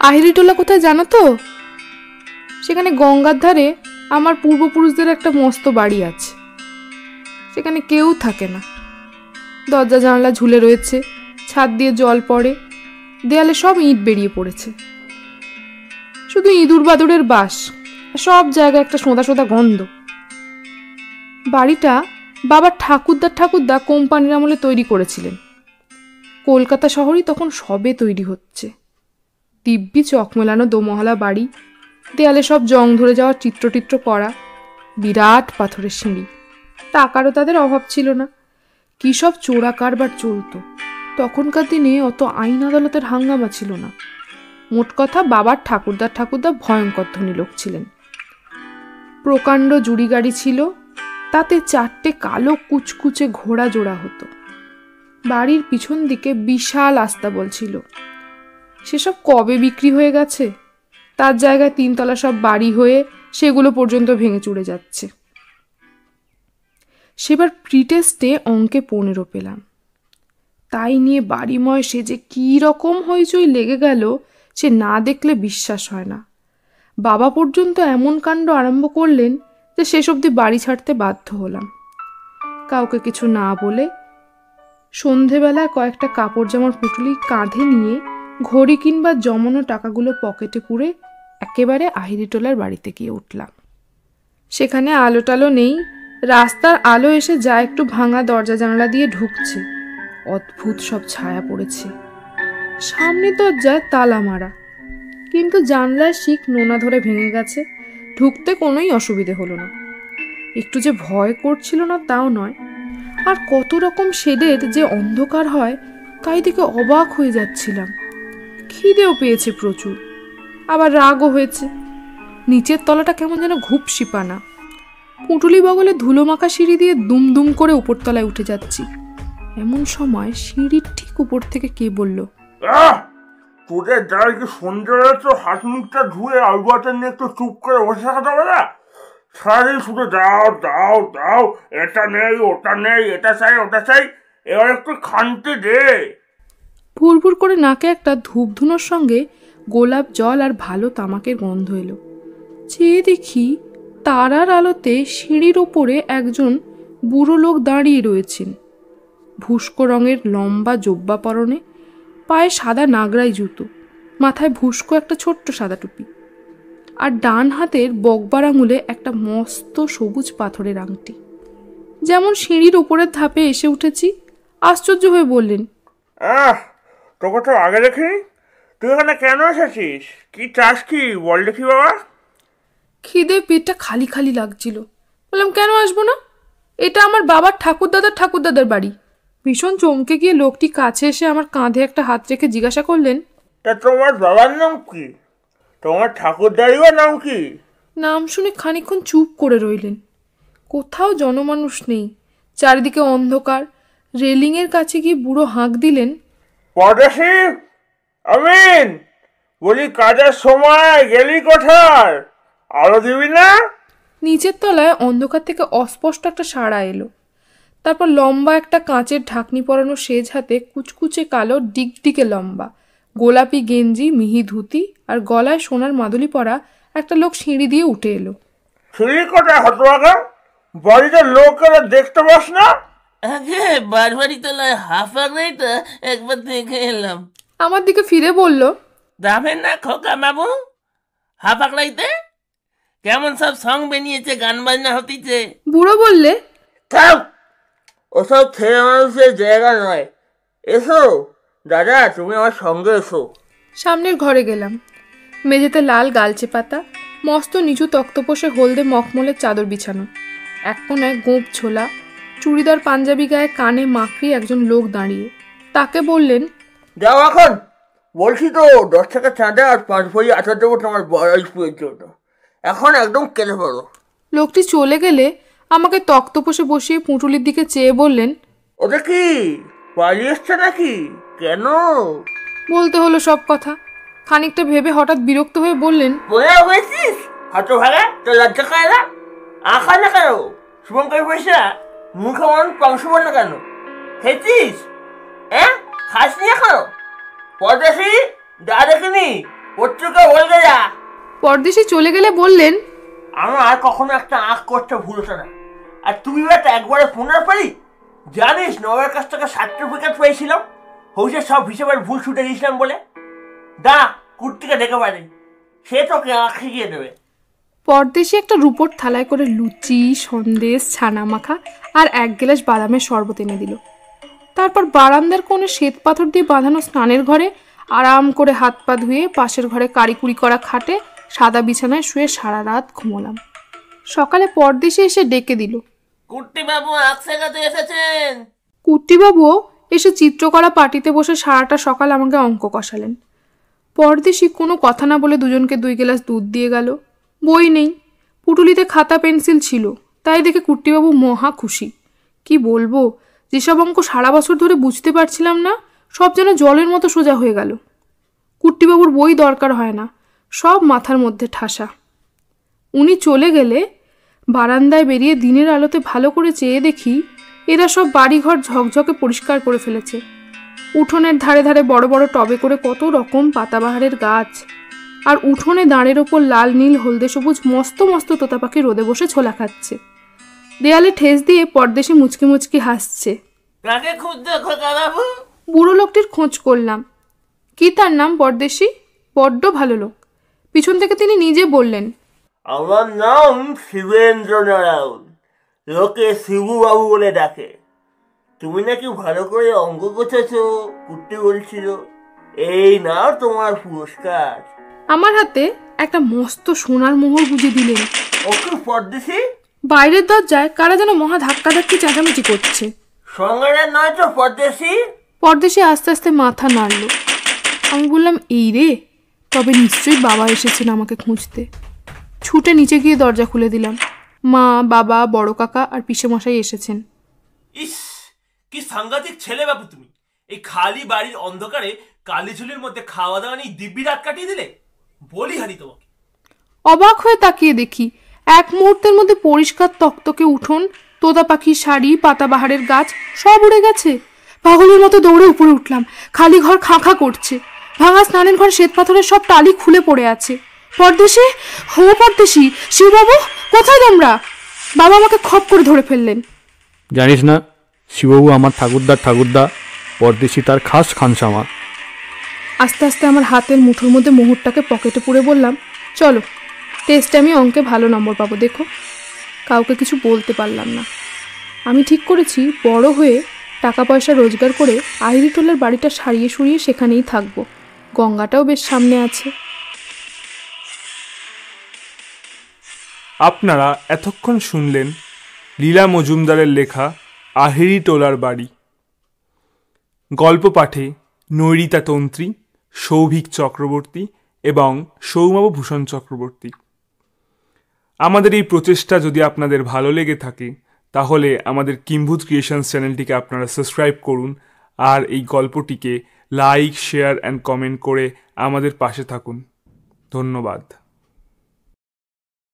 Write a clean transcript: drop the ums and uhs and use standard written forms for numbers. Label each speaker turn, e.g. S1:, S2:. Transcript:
S1: আহিরিটোলা কোথায় জানো তো? সেখানে গঙ্গার ধারে আমার পূর্বপুরুষদের একটা মস্ত বাড়ি আছে। সেখানে কেউ থাকে না, দরজা জানলা ঝুলে রয়েছে, ছাদ দিয়ে জল পড়ে, দেয়ালে সব ইট বেরিয়ে পড়েছে, শুধু ইঁদুর বাদুড়ের বাস, সব জায়গায় একটা সোঁদা সোঁদা গন্ধ। বাড়িটা বাবার ঠাকুরদা কোম্পানির আমলে তৈরি করেছিলেন। কলকাতা শহরই তখন সবে তৈরি হচ্ছে। দিব্যি চক মেলানো দোমহলা বাড়ি, দেয়ালে সব জং ধরে যাওয়া চিত্র করা, বিরাট পাথরের সিঁড়ি। টাকারও তাদের অভাব ছিল না। কি সব চোরা কারবার চলতো। তখনকার দিনে অত আইন আদালতের হাঙ্গামা ছিল না। মোট কথা বাবার ঠাকুরদা ভয়ঙ্কর ধনী লোক ছিলেন। প্রকাণ্ড জুড়ি গাড়ি ছিল, তাতে 4টে কালো কুচকুচে ঘোড়া জোড়া হতো। বাড়ির পিছন দিকে বিশাল আস্তাবল ছিল, সেসব কবে বিক্রি হয়ে গেছে। তার জায়গায় 3 তলা সব বাড়ি হয়ে সেগুলো পর্যন্ত ভেঙে চুড়ে যাচ্ছে। সেবার প্রিটেস্টে অঙ্কে 15 পেলাম। তাই নিয়ে বাড়িময় সে যে কী রকম হইচই লেগে গেল, সে না দেখলে বিশ্বাস হয় না। বাবা পর্যন্ত এমন কাণ্ড আরম্ভ করলেন যে শেষ অবধি বাড়ি ছাড়তে বাধ্য হলাম। কাউকে কিছু না বলে সন্ধেবেলায় কয়েকটা কাপড় জামার পুঁটুলি কাঁধে নিয়ে ঘড়ি কিনবার জমানো টাকাগুলো পকেটে পুরে একেবারে আহিরিটোলার বাড়িতে গিয়ে উঠলাম। সেখানে আলো টালো নেই, রাস্তার আলো এসে যা একটু ভাঙা দরজা জানলা দিয়ে ঢুকছে। অদ্ভুত সব ছায়া পড়েছে। সামনে দরজায় তালা মারা, কিন্তু জানলার শিক নোনা ধরে ভেঙে গেছে। ঢুকতে কোনোই অসুবিধে হলো না। একটু যে ভয় করছিল না তাও নয়, আর কত রকম শেডের যে অন্ধকার হয় তাই দেখে অবাক হয়ে যাচ্ছিলাম। খিদেও পেয়েছে প্রচুর, আবার রাগও হয়েছে। নিচের তলাটা কেমন যেন ঘুপসিপানা। পুঁটুলি বগলে ধুলো মাখা সিঁড়ি দিয়ে দুম করে উপরতলায় উঠে যাচ্ছি। এমন সময় সিঁড়ির ঠিক উপর থেকে কে বলল,
S2: তোদের যারা কি সন্ধ্যে তো হাত মুখটা ধুয়ে আলুয়াটা নিয়ে একটু চুপ করে বসে থাকতে হবে না? সারাদিন শুধু দাও দাও দাও, এটা নেই ওটা নেই, এটা চাই ওটা চাই, এবার একটু খানতে দে।
S1: ভুরভুর করে নাকে একটা ধূপধুনোর সঙ্গে গোলাপ জল আর ভালো তামাকের গন্ধ এলো। চেয়ে দেখি তারার আলোতে সিঁড়ির ওপরে একজন বুড়ো লোক দাঁড়িয়ে রয়েছেন। ভুস্কো রঙের লম্বা জোব্বা পরনে, পায়ে সাদা নাগরাই জুতো, মাথায় ভুস্কো একটা ছোট্ট সাদা টুপি, আর ডান হাতের বগবার আঙুলে একটা মস্ত সবুজ পাথরের আংটি। যেমন সিঁড়ির ওপরের ধাপে এসে উঠেছি, আশ্চর্য হয়ে বললেন,
S2: তোকে তো আগে দেখিনি, তুই এখানে কেন এসেছিস? কি চাস কি বল দেখি বাবা।
S1: খিদে পেটটা খালি খালি লাগছিল। বললাম, কেন আসবো না, এটা আমার বাবার ঠাকুরদাদার বাড়ি। ভীষণ চমকে গিয়ে লোকটি কাছে এসে আমার কাঁধে একটা হাত রেখে জিজ্ঞাসা করলেন,
S2: তা তোমার বাবার নাম কি? তোমার ঠাকুরদারিও নাম কি?
S1: নাম শুনে খানিকক্ষণ চুপ করে রইলেন। কোথাও জনমানুষ নেই, চারিদিকে অন্ধকার। রেলিংয়ের কাছে গিয়ে বুড়ো হাঁক দিলেন,
S2: পরদেশি আমিন, বলি কাজের সময় গেলি কোথায়? আলো দিবি না?
S1: নিচের তলায় অন্ধকার থেকে অস্পষ্ট একটা সাড়া এলো। তারপর লম্বা একটা কাঁচের ঢাকনি পরানো সেজ হাতে কুচকুচে কালো ডিগডিগে লম্বা গোলাপি গেঞ্জি, মিহি ধুতি আর গলায় সোনার মাদুলি পরা একটা লোক সিঁড়ি দিয়ে উঠে এলো।
S2: সিঁড়ি কোথায় হতভাগা? বাড়িতে লোকেরা দেখতে পাস না?
S3: আগে বারবারি তলায় হাফ আগড়াইটা একবার দেখে এলাম।
S1: আমার দিকে ফিরে বলল,
S3: যাবেন না খোকা বাবু হাফ আগড়াইতে? কেমন সব সং বেরিয়েছে, গান বাজনা হতিছে।
S1: বুড়ো বললে,
S2: থাক, ওসব ছেলে মানুষের জায়গা নয়, এসো দাদা, তুমি আমার সঙ্গে এসো।
S1: সামনের ঘরে গেলাম। মেঝেতে লাল গালচে পাতা, মস্ত নিচু তক্তপোষে হলদে মখমলের চাদর বিছানো, এক কোনায় গোঁপ ছোলা, চুড়িদার পাঞ্জাবি গায়ে কানে মাকড়ি একজন লোক দাঁড়িয়ে। তাকে বললেন,
S2: যাও এখন, বলছি তো 10 টাকা চাঁদা আর 5 ভরি আচার দেবো তোমার বয়সের জন্য, এখন একদম কেটে পড়ো।
S1: লোকটি চলে গেলে আমাকে তক্তপোষে বসিয়ে পুঁটুলির দিকে চেয়ে বললেন,
S2: ওটা কি পালিয়ে এসছে নাকি? কেন?
S1: বলতে হলো সব কথা। খানিকটা ভেবে হঠাৎ বিরক্ত হয়ে বললেন,
S2: বলে হয়েছিস হতভাগা, তোর লজ্জা করে না? আঁকা না কেন? শুভঙ্কর পয়সা মুখে মন পাংশ না কেন? খেয়েছিস? খাসনি এখনো? পরদেশি যা দেখিনি
S3: পত্রিকা বলতে যা।
S1: পরদেশি চলে গেলে বললেন,
S3: আমার আর কখনো একটা আঁক করতে ভুলতো না। আর তুমি বেটা একবারে 15 পারি। জানিস নবের কাছ থেকে সার্টিফিকেট পেয়েছিলাম, হইসে সব হিসেবের ভুল ছুটে গেছিলাম বলে। দা কুর্তিকে ডেকে পারি, সে তোকে আঁক শিখিয়ে দেবে।
S1: পরদেশি একটা রুপোর থালায় করে লুচি, সন্দেশ, ছানা মাখা আর 1 গ্লাস বাদামের শরবত এনে দিল। তারপর বারান্দার কোণে শ্বেত পাথর দিয়ে বাঁধানো স্নানের ঘরে আরাম করে হাত পা ধুয়ে পাশের ঘরে কারিকুরি করা খাটে সাদা বিছানায় শুয়ে সারা রাত ঘুমোলাম। সকালে পরদেশি এসে ডেকে দিল,
S3: কুর্তি বাবু আঁক শেখাতে এসেছেন।
S1: কুট্টিবাবুও এসে চিত্রকলা পার্টিতে বসে সারাটা সকাল আমাকে অঙ্ক কষালেন। পরদেশি কোনো কথা না বলে দুজনকে 2 গ্লাস দুধ দিয়ে গেল। বই নেই, পুটুলিতে খাতা পেন্সিল ছিল, তাই দেখে কুট্টিবাবু মহা খুশি। কি বলবো, যেসব অঙ্ক সারা বছর ধরে বুঝতে পারছিলাম না, সব যেন জলের মতো সোজা হয়ে গেল। কুট্টিবাবুর বই দরকার হয় না, সব মাথার মধ্যে ঠাসা। উনি চলে গেলে বারান্দায় বেরিয়ে দিনের আলোতে ভালো করে চেয়ে দেখি এরা সব বাড়িঘর ঝকঝকে পরিষ্কার করে ফেলেছে। উঠোনের ধারে ধারে বড় বড় টবে করে কত রকম পাতাবাহারের গাছ, আর উঠোনে দাঁড়ের ওপর লাল নীল হলদে সবুজ মস্ত মস্ত তোতা পাখি রোদে বসে ছোলা খাচ্ছে। দেয়ালে ঠেস দিয়ে পরদেশে মুচকি মুচকি হাসছে। বুড়ো লোকটির খোঁজ করলাম। কি তার নাম? পরদেশি। বড্ড ভালো লোক। পিছন থেকে তিনি নিজে বললেন,
S3: আমার নাম শিবেন্দ্র নারায়ণ, লোকে শিবু বাবু বলে ডাকে। তুমি নাকি ভালো করে অঙ্ক গোছাছো, কুর্তি বলছিল। এই নাও তোমার পুরস্কার।
S1: আমার হাতে একটা মস্ত সোনার মোহর গুঁজে দিলেন।
S3: ওকে পরদেশি।
S1: বাইরের দরজায় কারা যেন মহা ধাক্কাধাক্কি চেঁচামেচি করছে।
S3: সঙ্গে নয় তো পরদেশি?
S1: পরদেশি আস্তে আস্তে মাথা নাড়ল। আমি বললাম, এই রে, তবে নিশ্চয়ই বাবা এসেছেন আমাকে খুঁজতে। ছুটে নিচে গিয়ে দরজা খুলে দিলাম। মা, বাবা, বড় কাকা আর পিসেমশাই এসেছেন।
S4: ইস, কি সাংঘাতিক ছেলে বাবু তুমি। এই খালি বাড়ির অন্ধকারে কালি ঝুলির মধ্যে খাওয়া দাওয়া নিয়ে দিব্যি রাত কাটিয়ে দিলে। বলি হারি তোমাকে।
S1: অবাক হয়ে তাকিয়ে দেখি 1 মুহূর্তের মধ্যে পরিষ্কার তকতকে উঠোন, তোতা পাখির শাড়ি, পাতাবাহারের গাছ সব উড়ে গেছে। পাগলের মতো দৌড়ে উপরে উঠলাম। খালি ঘর খাঁ খাঁ করছে। ভাঙা স্নানের ঘর শ্বেত পাথরের সব টালি খুলে পড়ে আছে। পরদেশি, হো পরদেশি, শিববাবু কোথায় তোমরা? বাবা আমাকে খপ করে ধরে ফেললেন।
S5: জানিস না, শিববাবু আমার ঠাকুরদা, পরদেশি তার খাস খানসামা।
S1: আস্তে আস্তে আমার হাতের মুঠোর মধ্যে মোহরটাকে পকেটে পুরে বললাম, চলো, টেস্টে আমি অঙ্কে ভালো নম্বর পাবো, দেখো। কাউকে কিছু বলতে পারলাম না। আমি ঠিক করেছি বড় হয়ে টাকা পয়সা রোজগার করে আহিরিটোলার বাড়িটা সারিয়ে সুরিয়ে সেখানেই থাকবো। গঙ্গাটাও বেশ সামনে আছে।
S2: আপনারা এতক্ষণ শুনলেন লীলা মজুমদারের লেখা আহিরিটোলার বাড়ি। গল্প পাঠে নৈরিতা তন্ত্রী, সৌভিক চক্রবর্তী এবং সৌমভ ভূষণ চক্রবর্তী। আমাদের এই প্রচেষ্টা যদি আপনাদের ভালো লেগে থাকে তাহলে আমাদের কিম্ভুত ক্রিয়েশনস চ্যানেলটিকে আপনারা সাবস্ক্রাইব করুন আর এই গল্পটিকে লাইক, শেয়ার অ্যান্ড কমেন্ট করে আমাদের পাশে থাকুন। ধন্যবাদ।